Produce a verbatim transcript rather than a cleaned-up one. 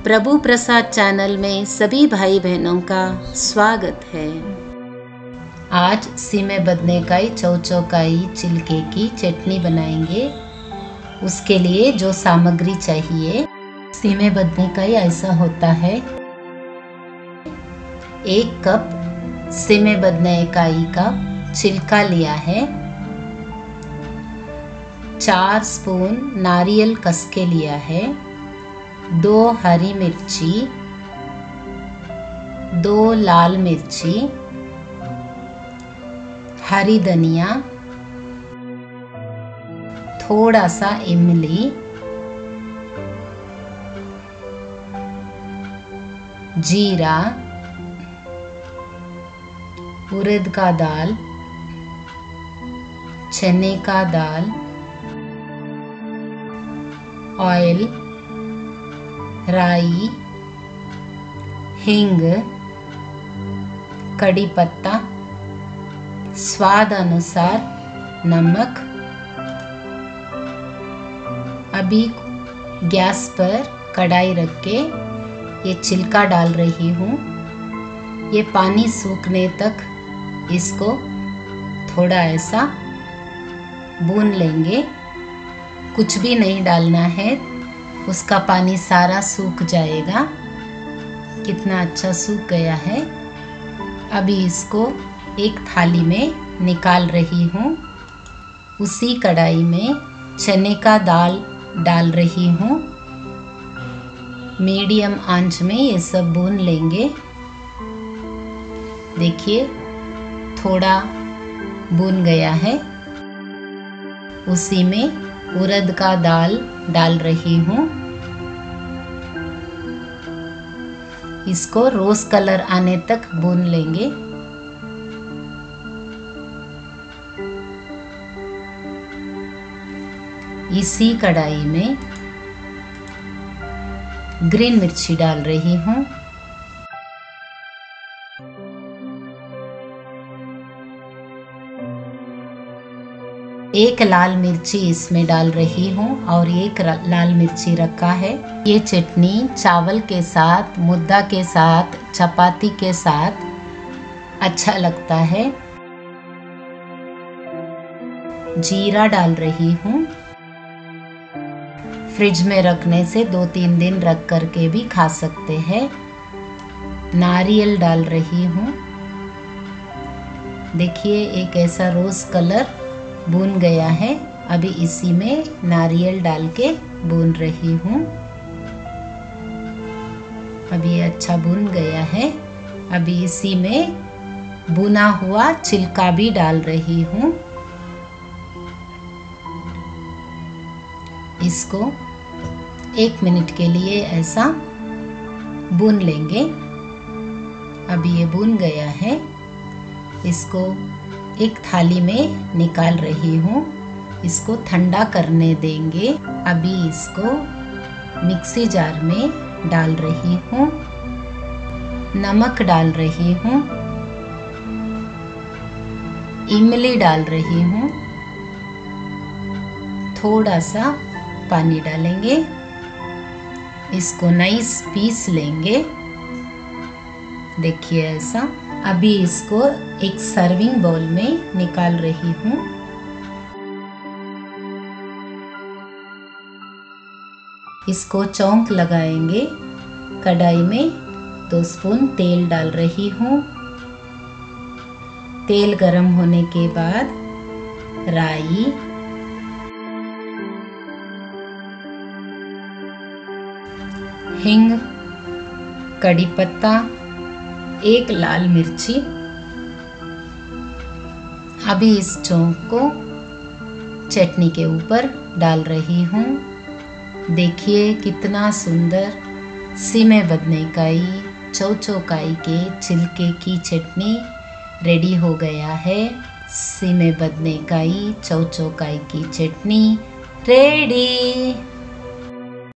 प्रभु प्रसाद channel में सभी भाई बहनों का स्वागत है। आज सीमे बदनेकाई चौचौकाई छिलके की चटनी बनाएंगे। उसके लिए जो सामग्री चाहिए, सीमे बदनेकाई ऐसा होता है। एक कप सीमे बदनेकाई का छिलका लिया है। चार स्पून नारियल कस के लिया है। दो हरी मिर्ची, दो लाल मिर्ची, हरी धनिया, थोड़ा सा इमली, जीरा, उड़द का दाल, चने का दाल, ऑयल, राई, हींग, कड़ी पत्ता, स्वाद अनुसार नमक। अभी गैस पर कढ़ाई रख के ये छिलका डाल रही हूँ। ये पानी सूखने तक इसको थोड़ा ऐसा भून लेंगे। कुछ भी नहीं डालना है, उसका पानी सारा सूख जाएगा। कितना अच्छा सूख गया है। अभी इसको एक थाली में निकाल रही हूँ। उसी कढ़ाई में चने का दाल डाल रही हूँ। मीडियम आंच में ये सब भून लेंगे। देखिए थोड़ा भून गया है। उसी में उड़द का दाल डाल रही हूँ। इसको रोज कलर आने तक भून लेंगे। इसी कढ़ाई में ग्रीन मिर्ची डाल रही हूँ। एक लाल मिर्ची इसमें डाल रही हूँ और एक लाल मिर्ची रखा है। ये चटनी चावल के साथ, मुद्दा के साथ, चपाती के साथ अच्छा लगता है। जीरा डाल रही हूँ। फ्रिज में रखने से दो तीन दिन रख करके भी खा सकते हैं। नारियल डाल रही हूँ। देखिए एक ऐसा रोज कलर भून गया है। अभी इसी में नारियल डाल के भून रही हूँ। अभी अच्छा भून गया है। अभी इसी में भुना हुआ छिलका भी डाल रही हूँ। इसको एक मिनट के लिए ऐसा भून लेंगे। अभी ये भून गया है। इसको एक थाली में निकाल रही हूँ। इसको ठंडा करने देंगे। अभी इसको मिक्सी जार में डाल रही हूँ। नमक डाल रही हूँ। इमली डाल रही हूँ। थोड़ा सा पानी डालेंगे। इसको नाइस पीस लेंगे। देखिए ऐसा। अभी इसको एक सर्विंग बाउल में निकाल रही हूँ। इसको चौंक लगाएंगे। कढ़ाई में दो स्पून तेल डाल रही हूँ। तेल गरम होने के बाद राई, हींग, कड़ी पत्ता, एक लाल मिर्ची। अभी इस चौंक को चटनी के ऊपर डाल रही हूँ। देखिए कितना सुंदर सीमे बदनेकाई चौचौकाई के छिलके की चटनी रेडी हो गया है। सीमे बदनेकाई चौचौकाई की चटनी रेडी।